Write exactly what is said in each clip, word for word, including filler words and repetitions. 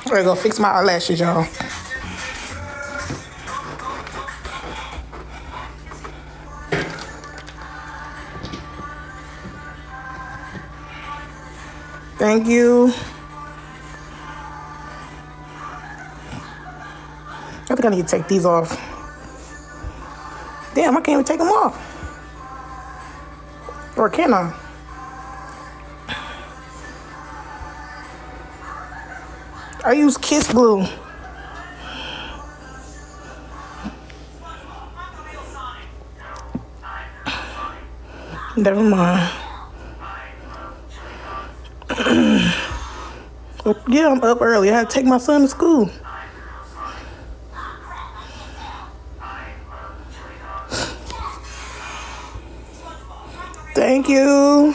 I'm gonna go fix my eyelashes, y'all. Thank you. I think I need to take these off. Damn, I can't even take them off. Or can I? I use Kiss Glue. Never mind. Yeah, I'm up early. I had to take my son to school. Thank you.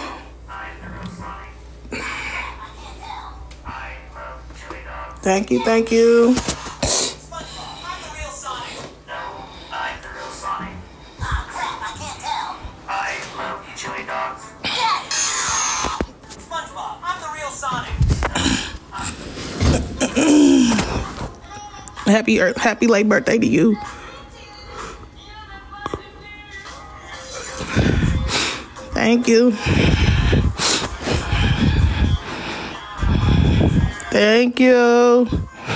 Thank you, thank you. Happy happy late birthday to you. Thank you. Thank you.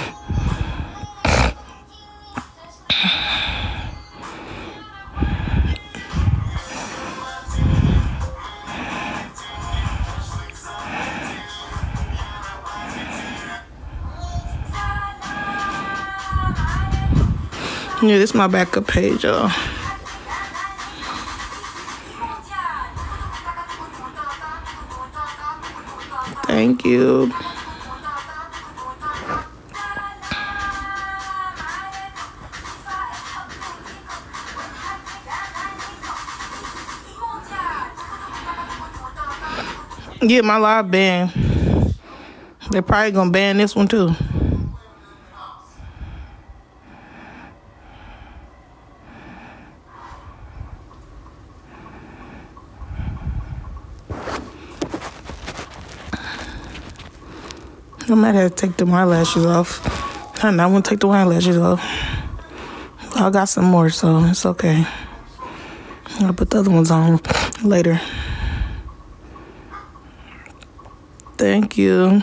Yeah, this is my backup page, y'all. Thank you. Yeah, my live banned. They're probably gonna ban this one too. I might have to take the eyelashes off. I don't want to take the eyelashes off. I got some more, so it's okay. I'll put the other ones on later. Thank you.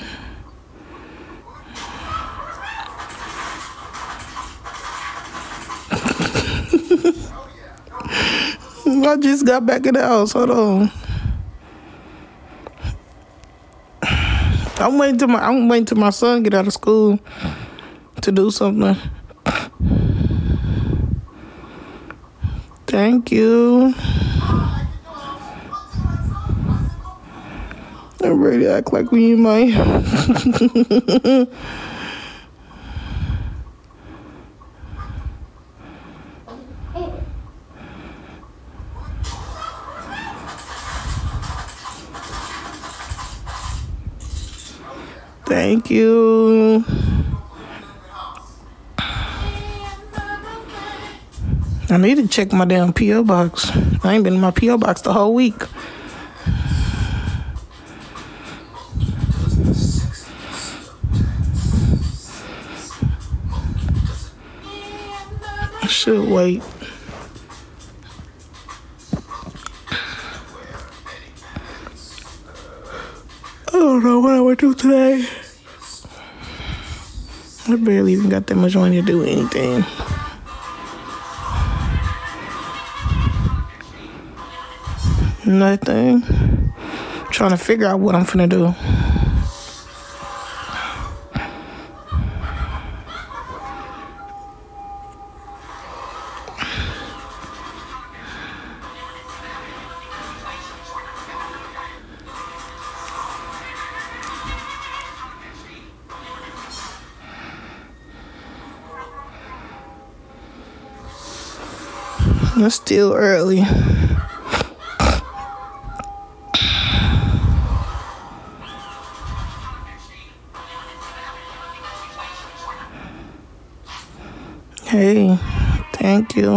I just got back in the house. Hold on. I'm waiting till my I'm waiting till my son get out of school to do something. Thank you. I'm ready to act like we in my. Thank you. I need to check my damn P O box. I ain't been in my P O box the whole week. I should wait. I don't know what I would do today. I barely even got that much money to do anything. Nothing. Trying to figure out what I'm finna do. It's still early. Hey, thank you.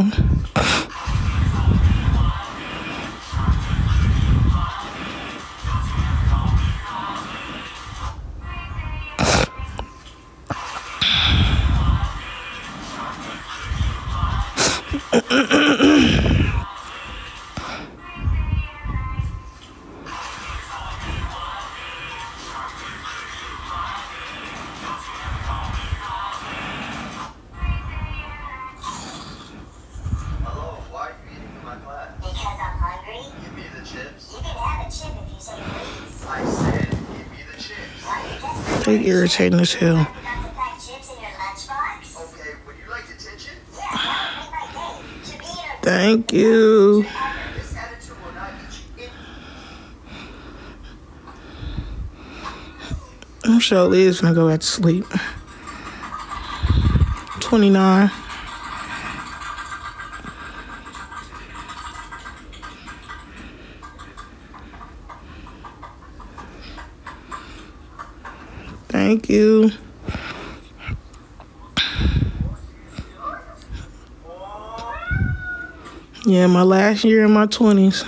They irritating as hell. Thank you. I'm sure Liz gonna go back to sleep. twenty-nine. Thank you. Yeah, my last year in my twenties.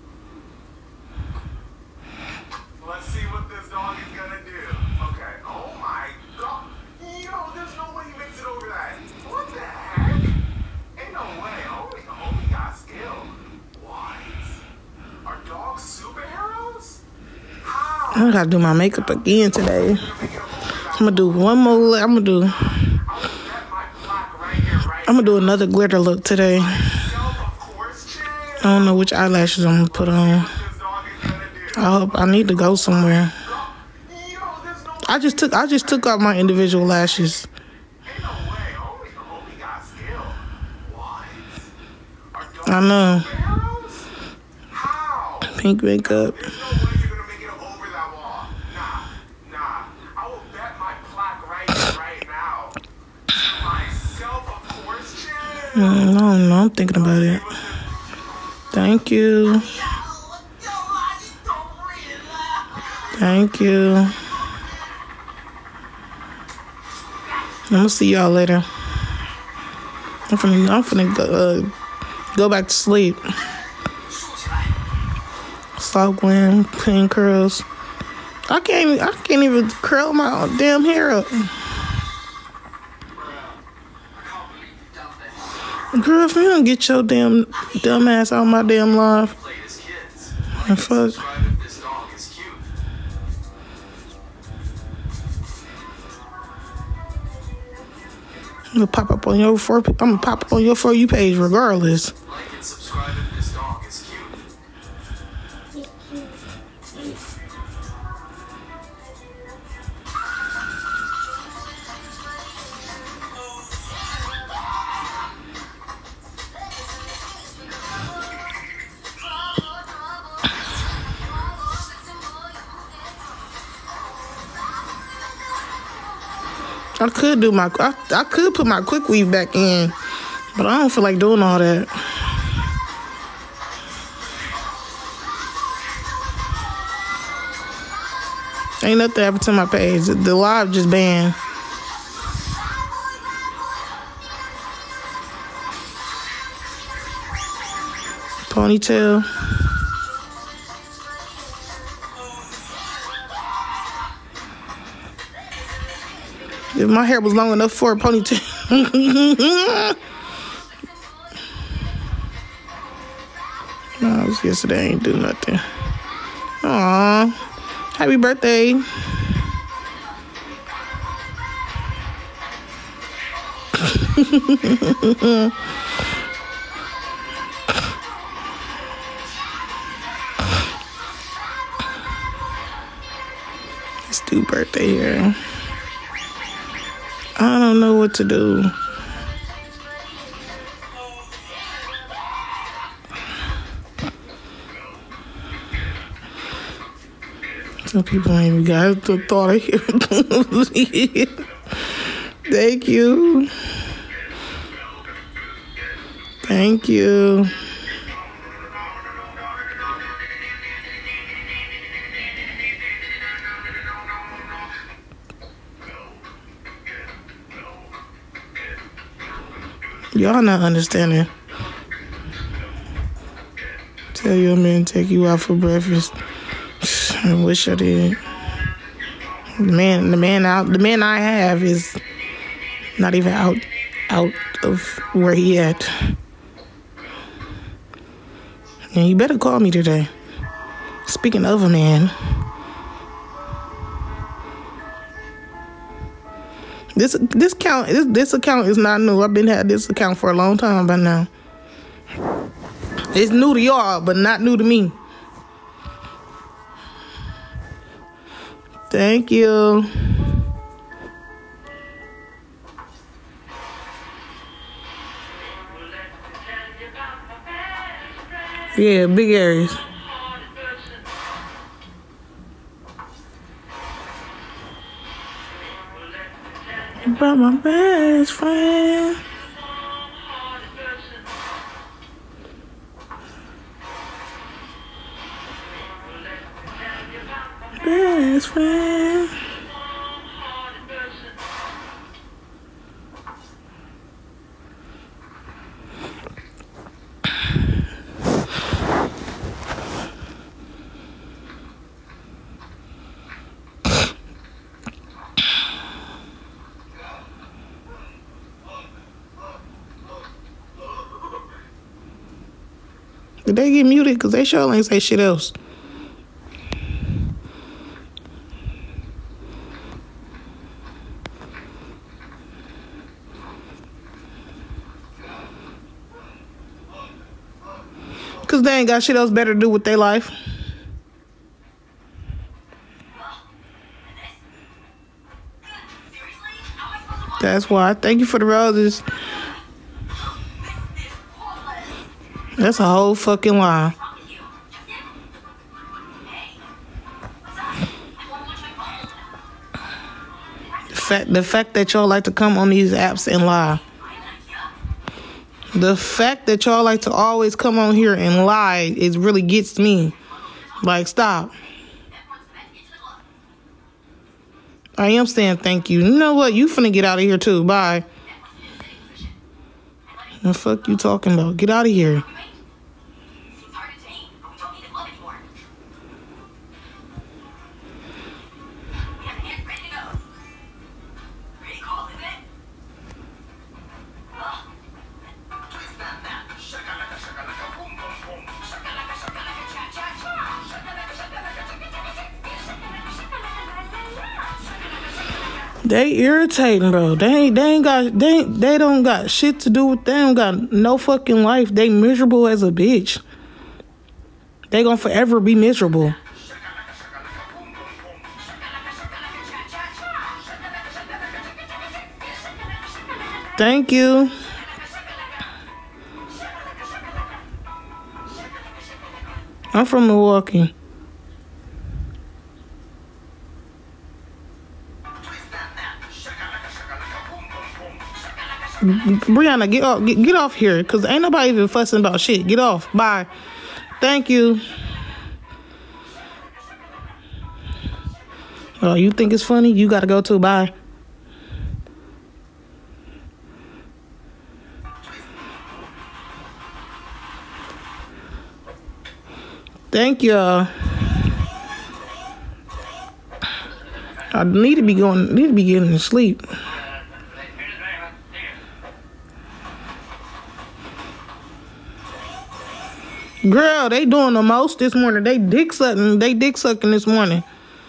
Let's see what this dog is gonna do. Okay. Oh my god. Yo, there's no way he makes it over that. What the heck? Ain't no way. Homie, homie got skill. What? Are dogs superheroes? How? I gotta do my makeup again today. I'm gonna do one more. I'm gonna do. I'm gonna do another glitter look today. I don't know which eyelashes I'm gonna put on. I hope I need to go somewhere. I just took I just took out my individual lashes. I know. Pink makeup. Mm, I don't know. I'm thinking about it. Thank you. Thank you. I'm gonna see y'all later. I'm finna, I'm finna go, uh, go back to sleep. Stop wearing pin curls. I can't even, I can't even curl my damn hair up. Girl, if you don't get your damn dumb ass out my damn life. And fuck. I'm gonna pop up on your for I'm gonna pop up on your For You page regardless. Like and subscribe if this dog is cute. I could do my I, I could put my quick weave back in, but I don't feel like doing all that. Ain't nothing happened to my page. The live just banned. Ponytail. If my hair was long enough for a ponytail. No, it was yesterday. I ain't do nothing. Aw. Happy birthday. Let's do birthday here. I don't know what to do. Some people ain't even got the thought of it. Thank you. Thank you. Y'all not understanding. Tell your man take you out for breakfast. I wish I did. The man, the man out, the man I have is not even out, out of where he at. And you better call me today. Speaking of a man, this this account this this account is not new. I've been had this account for a long time by now. It's new to y'all, but not new to me. Thank you. Yeah, big Aries. About my best friend. Best friend. Did they get muted? Because they sure ain't say shit else. Because they ain't got shit else better to do with their life. That's why. Thank you for the roses. That's a whole fucking lie. The fact, the fact that y'all like to come on these apps and lie. The fact that y'all like to always come on here and lie, it really gets me. Like, stop. I am saying thank you. You know what? You finna get out of here too. Bye. The fuck you talking about? Get out of here. They irritating, bro. They ain't, they ain't got, they, ain't, they don't got shit to do with them. Got no fucking life. They miserable as a bitch. They gonna forever be miserable. Thank you. I'm from Milwaukee. Brianna, get off, get, get off here, cause ain't nobody even fussing about shit. Get off. Bye. Thank you. Oh, you think it's funny? You gotta go too. Bye. Thank you. I need to be going. Need to be getting to sleep. Girl, they doing the most this morning. They dick sucking. They dick sucking this morning.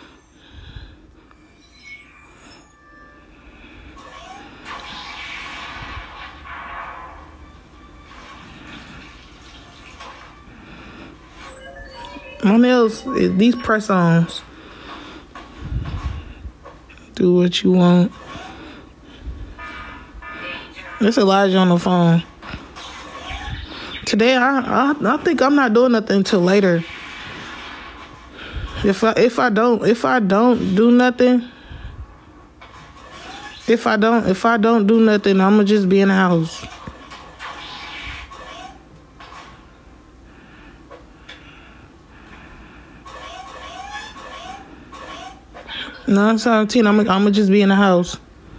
My nails, these press-ons. Do what you want. It's Elijah on the phone. Today, I, I I think I'm not doing nothing until later. If I if I don't if I don't do nothing, if I don't if I don't do nothing, I'ma just be in the house. nine seventeen, I'm I'ma just be in the house.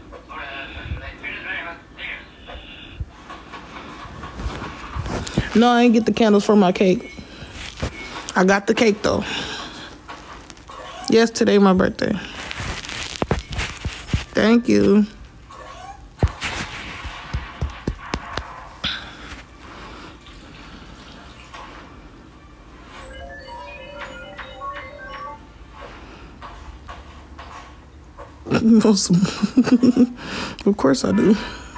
No, I ain't get the candles for my cake. I got the cake though. Yes, today my birthday. Thank you. Of course I do.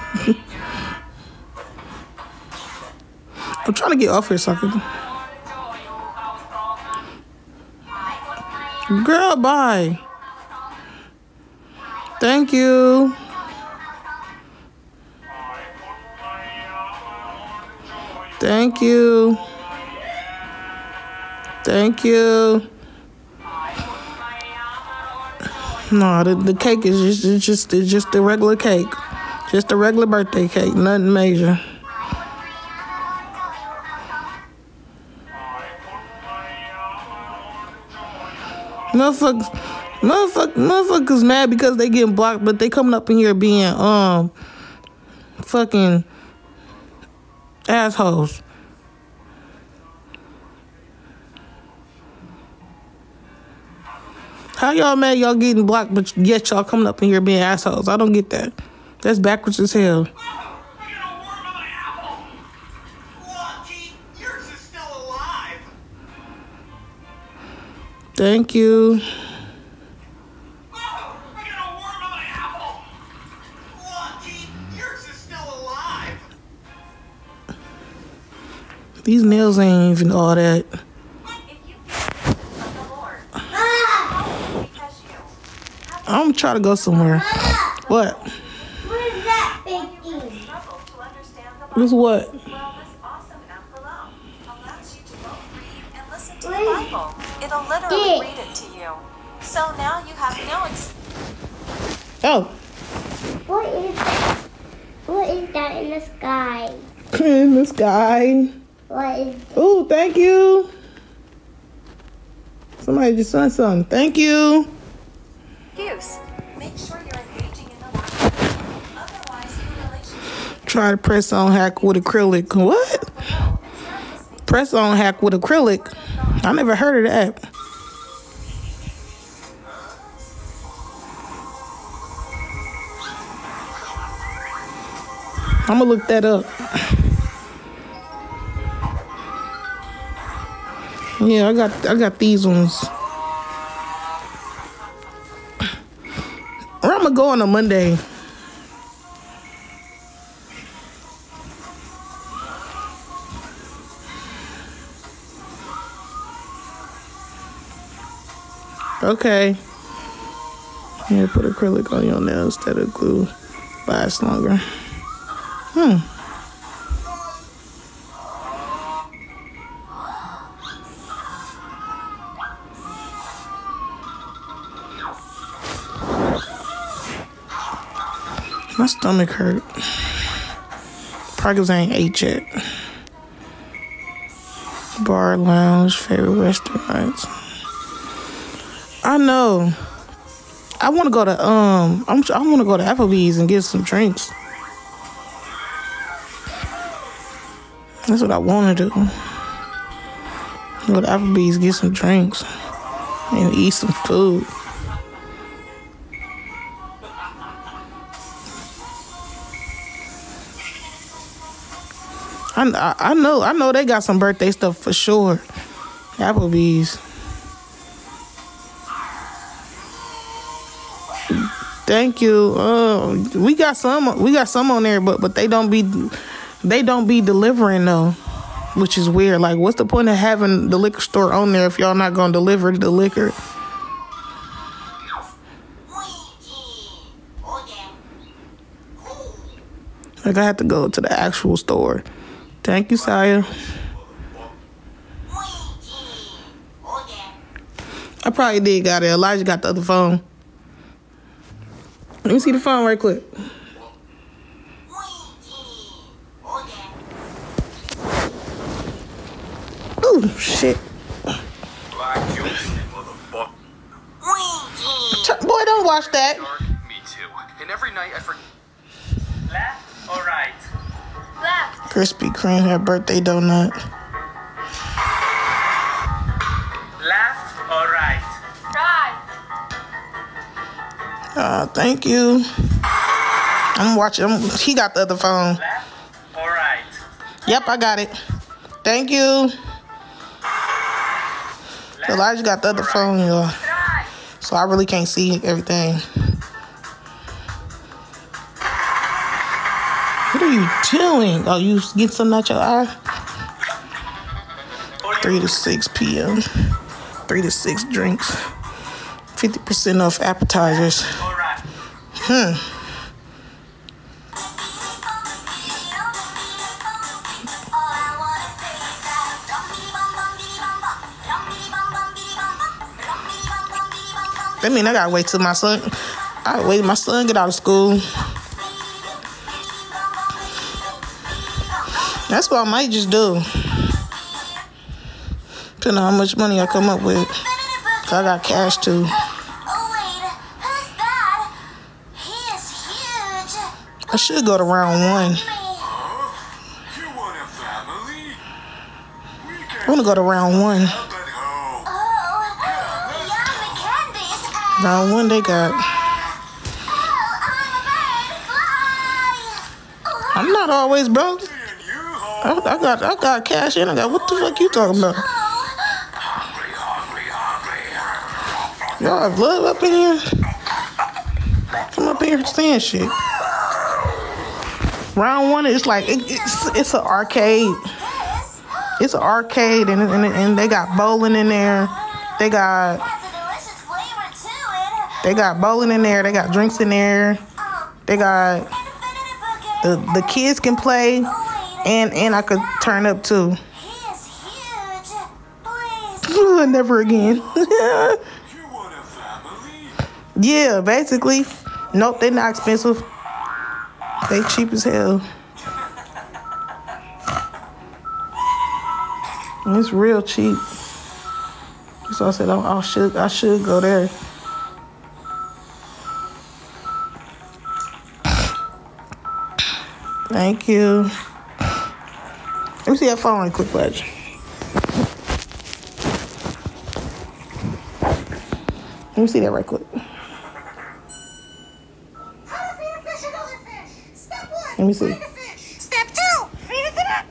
I'm trying to get off here so I can... Girl, bye. Thank you. Thank you. Thank you. No, the, the cake is just it's just it's just a regular cake. Just a regular birthday cake, nothing major. Motherfuckers, motherfuckers, motherfuckers mad because they getting blocked, but they coming up in here being um fucking assholes. How y'all mad y'all getting blocked, but yet y'all coming up in here being assholes? I don't get that. That's backwards as hell. Thank you. These nails ain't even all that. I'm trying to go somewhere. What? What is that big thing? This what? Well, this awesome app below allows you to both read and listen to the Bible. It'll literally read it to you. So now you have no ex- Oh. What is that? What is that in the sky? In the sky. What is Oh, thank you. Somebody just sent something. Thank you. excuse. Make sure you're engaging in the life. Otherwise, your relationship Try to press on hack with acrylic. What? Press on hack with acrylic. I never heard of that. I'm gonna look that up. Yeah, I got I got these ones. Where I'm gonna go on a Monday. Okay. Yeah, put acrylic on your nails instead of glue. Lasts longer. Hmm. My stomach hurt. Probably ain't ate yet. Bar, lounge, favorite restaurants. I know. I want to go to um. I'm. I want to go to Applebee's and get some drinks. That's what I want to do. Go to Applebee's, get some drinks, and eat some food. I, I know I know they got some birthday stuff for sure. Applebee's. Thank you. Uh, we got some. We got some on there, but but they don't be they don't be delivering though, which is weird. Like, what's the point of having the liquor store on there if y'all not gonna deliver the liquor? Like, I have to go to the actual store. Thank you, Saya. I probably did got it. Elijah got the other phone. Let me see the phone right quick. Oh, shit. Boy, don't watch that. Me too. And every night I forget. Left or right? left. Krispy Kreme had birthday donut. Left or right? Right. Uh, thank you. I'm watching. I'm, he got the other phone. Left or right? Yep, I got it. Thank you. Left Elijah got the other or right? phone, y'all. Right. So I really can't see everything. What are you doing? Oh, you get something out your eye? three to six p.m. three to six drinks. fifty percent off appetizers. Or right? Hmm. That mean I gotta wait till my son. I wait till my son get out of school. That's what I might just do. Depending on how much money I come up with. Cause I got cash too. Oh wait, who's that? He is huge. I should go to round one. You want a family? We can I wanna go to round one. help at home. Oh, yummy candies. And Round one they got. oh, I'm a bird. Fly. I'm not always broke. And you home? I, I got I got cash and I got what the fuck you talking about? Hungry, hungry, hungry. Y'all have love up in here? Come up here saying shit. Round one is like it, it's it's an arcade. It's an arcade and, and and they got bowling in there. They got Has a delicious flavor to it. they got bowling in there. They got drinks in there. They got Infinity the Booger. the kids can play Oh wait, and and I could turn up too. he is huge. Please. Never again. You want a family? Yeah, basically. Nope, they're not expensive. They cheap as hell. It's real cheap. So I said, oh, I should, I should go there. Thank you. Let me see that phone right quick, Pledge. Let me see that right quick. How to feed a fish another fish. Step one. Let me see. Feed a fish. Step two. Feed it to that.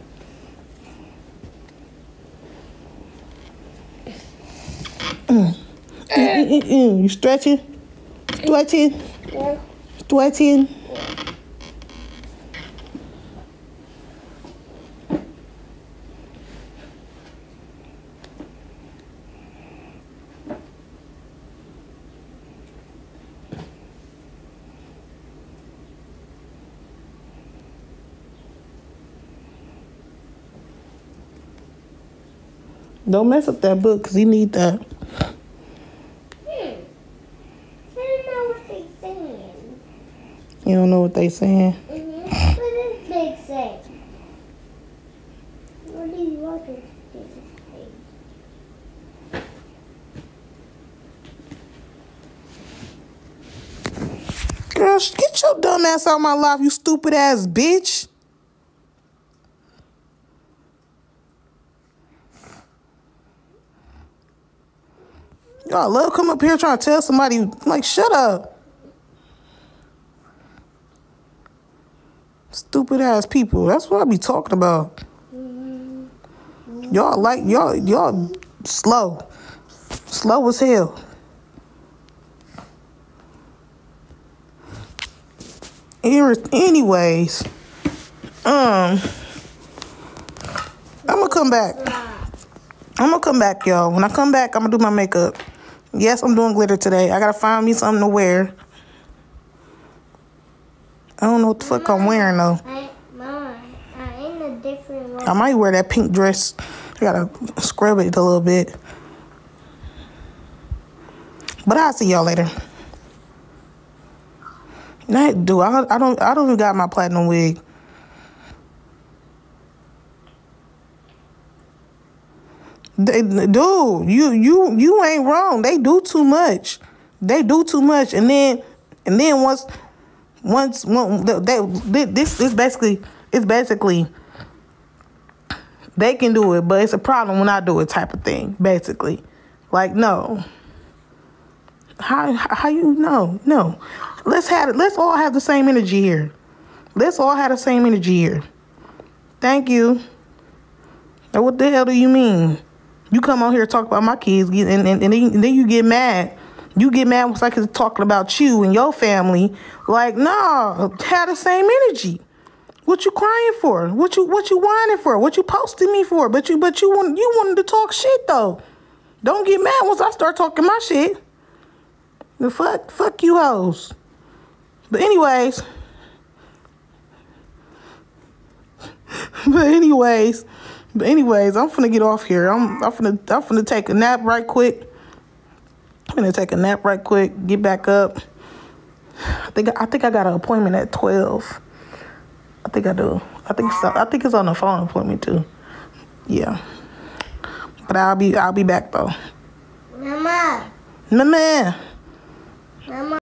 Mm-mm-mm. You stretching? Stretching? Yeah. Stretching? Don't mess up that book because he need that. Hmm. I don't know what they're saying. You don't know what they saying? Mm-hmm. What did they say? What do you want to say? Girl, get your dumb ass out of my life, you stupid ass bitch. Y'all love come up here trying to tell somebody, like, shut up. Stupid ass people. That's what I be talking about. Y'all like, y'all, y'all slow. Slow as hell. Anyways, um, I'm gonna come back. I'm gonna come back, y'all. When I come back, I'm gonna do my makeup. Yes, I'm doing glitter today. I gotta find me something to wear. I don't know what the fuck I'm wearing though. I, Mama, I'm in a different one. I might wear that pink dress. I gotta scrub it a little bit. But I'll see y'all later. Nah, dude, I, I don't I don't even got my platinum wig. They, dude, you you you ain't wrong. They do too much. They do too much, and then and then once once one they, they this is basically it's basically they can do it, but it's a problem when I do it type of thing. Basically, like no. How how you know? No, let's have it. Let's all have the same energy here. Let's all have the same energy here. Thank you. Now, what the hell do you mean? You come on here and talk about my kids, and, and, and, then, and then you get mad. You get mad when like it's talking about you and your family. Like, nah, have the same energy. What you crying for? What you what you whining for? What you posting me for? But you but you want you wanted to talk shit though. Don't get mad once I start talking my shit. The fuck fuck you hoes. But anyways. But anyways. But anyways, I'm finna get off here. I'm I'm finna I'm finna take a nap right quick. I'm gonna take a nap right quick, get back up. I think I think I got an appointment at twelve. I think I do. I think so. I think it's on the phone appointment too. Yeah. But I'll be I'll be back though. Mama. Mama. Mama.